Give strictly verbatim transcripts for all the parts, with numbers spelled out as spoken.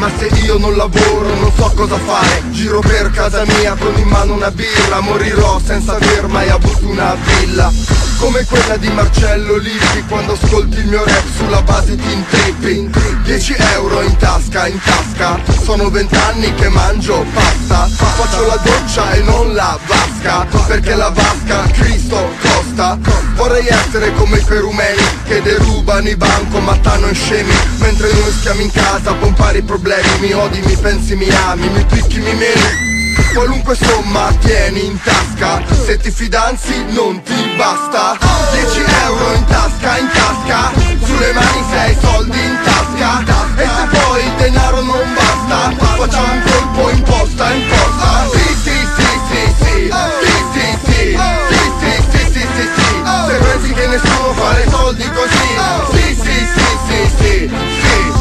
Ma se io non lavoro non so cosa fare. Giro per casa mia con in mano una birra. Morirò senza aver mai avuto una villa come quella di Marcello Lippi quando ascolti il mio rap sulla base di intrippi. Dieci euro in tasca, in tasca. Sono vent'anni che mangio pasta. Faccio la doccia e non la vasca, perché la vasca Cristo costa. Vorrei essere come quei rumeni che derubano i bancomat e scemi, mentre noi stiamo in casa a pompare i problemi. Mi odi, mi pensi, mi ami, mi picchi, mi meni. Qualunque somma tieni in tasca, se ti fidanzi non ti basta. Dieci euro in tasca, in tasca. Sulle mani sei soldi in tasca. E se poi il denaro non basta, facciamo un colpo in posta, in posta. Sì, sì, sì, sì, sì. Sì, sì, sì. Sì, sì, sì, sì, sì, sì. Se pensi che nessuno fa le soldi così. Sì, sì, sì, sì, sì, sì.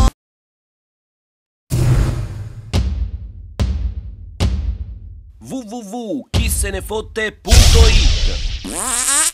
w w w punto chi se ne fotte punto it